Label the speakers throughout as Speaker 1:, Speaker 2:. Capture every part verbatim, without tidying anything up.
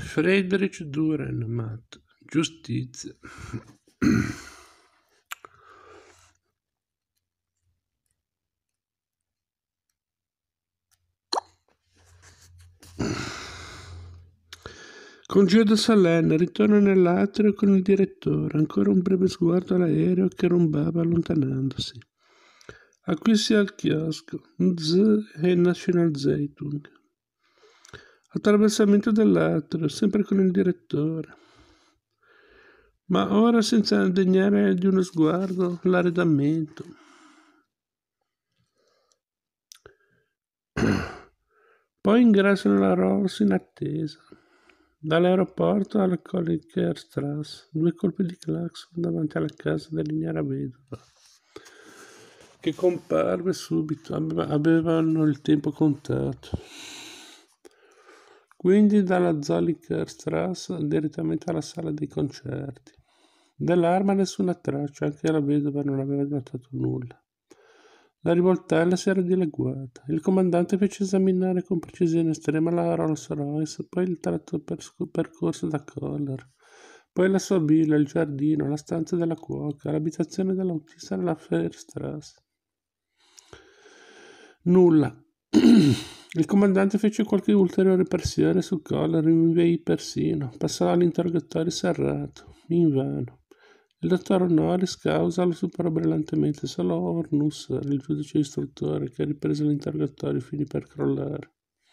Speaker 1: Friedrich Durrenmatt, Giustizia. Congedo solenne, ritorno nell'atrio con il direttore, ancora un breve sguardo all'aereo che rombava allontanandosi. Acquisti al chiosco, Z e National Zeitung. Attraversamento dell'atrio, sempre con il direttore. Ma ora senza degnare di uno sguardo l'arredamento. Poi ingresso nella Rolls in attesa. Dall'aeroporto alla Kollikerstrasse, due colpi di clacson davanti alla casa dell'ignara vedova, che comparve subito, avevano il tempo contato. Quindi dalla Zollikerstrasse direttamente alla sala dei concerti. Dell'arma nessuna traccia, anche la vedova non aveva notato nulla. La rivoltella si era dileguata. Il comandante fece esaminare con precisione estrema la Rolls Royce, poi il tratto percorso da Kohler, poi la sua villa, il giardino, la stanza della cuoca, l'abitazione dell'autista nella Fairstrasse. Nulla. Il comandante fece qualche ulteriore pressione su Kohler, rinviei persino, passò all'interrogatorio serrato, invano. Il dottor Honoris Causa lo superò brillantemente, solo Ornus, il giudice istruttore, che riprese l'interrogatorio, finì per crollare.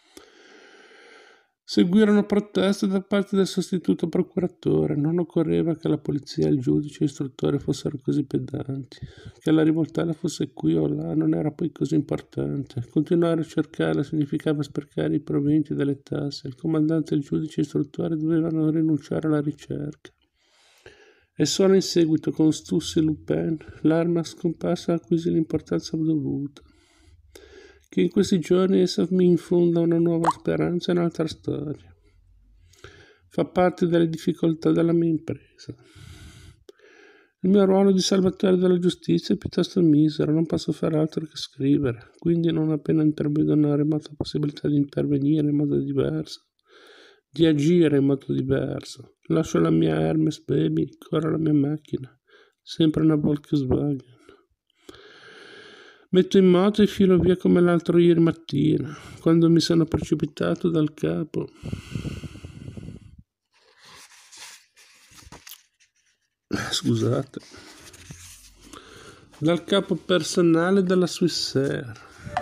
Speaker 1: Seguirono proteste da parte del sostituto procuratore. Non occorreva che la polizia e il giudice istruttore fossero così pedanti. Che la rivoltella fosse qui o là non era poi così importante. Continuare a cercarla significava sprecare i proventi delle tasse. Il comandante e il giudice istruttore dovevano rinunciare alla ricerca. E solo in seguito, con Stussi e Lupin, l'arma scomparsa acquisì l'importanza dovuta. Che in questi giorni essa mi infonda una nuova speranza e un'altra storia. Fa parte delle difficoltà della mia impresa. Il mio ruolo di salvatore della giustizia è piuttosto misero, non posso fare altro che scrivere, quindi non appena intravedo una remota possibilità di intervenire in modo diverso, di agire in modo diverso. Lascio la mia Hermes Baby, corro la mia macchina, sempre una Volkswagen. Metto in moto e filo via come l'altro ieri mattina, quando mi sono precipitato dal capo. Scusate. Dal capo personale della Swissair.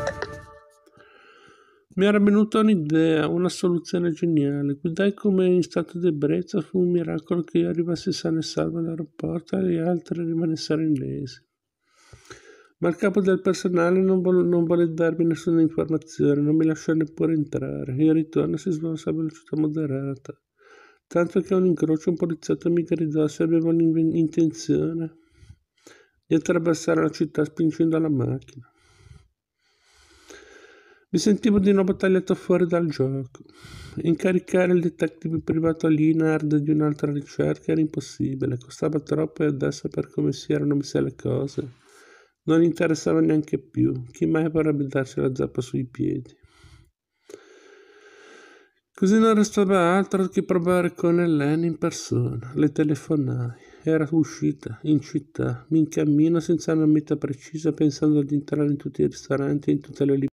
Speaker 1: Mi era venuta un'idea, una soluzione geniale. Guidai come in stato di ebbrezza, fu un miracolo che io arrivassi sano e salvo all'aeroporto e gli altri rimanessero illesi. Ma il capo del personale non, vol- non volle darmi nessuna informazione, non mi lasciò neppure entrare. Il ritorno si svolse a velocità moderata, tanto che a un incrocio un poliziotto mi gridò se avevo l'intenzione di attraversare la città spingendo la macchina. Mi sentivo di nuovo tagliato fuori dal gioco. Incaricare il detective privato Linhard di un'altra ricerca era impossibile, costava troppo e adesso, per come si erano messe le cose, non gli interessava neanche più. Chi mai vorrebbe darsi la zappa sui piedi? Così non restava altro che provare con Hélène in persona. Le telefonai. Era uscita, in città. Mi incammino senza una meta precisa, pensando di entrare in tutti i ristoranti e in tutte le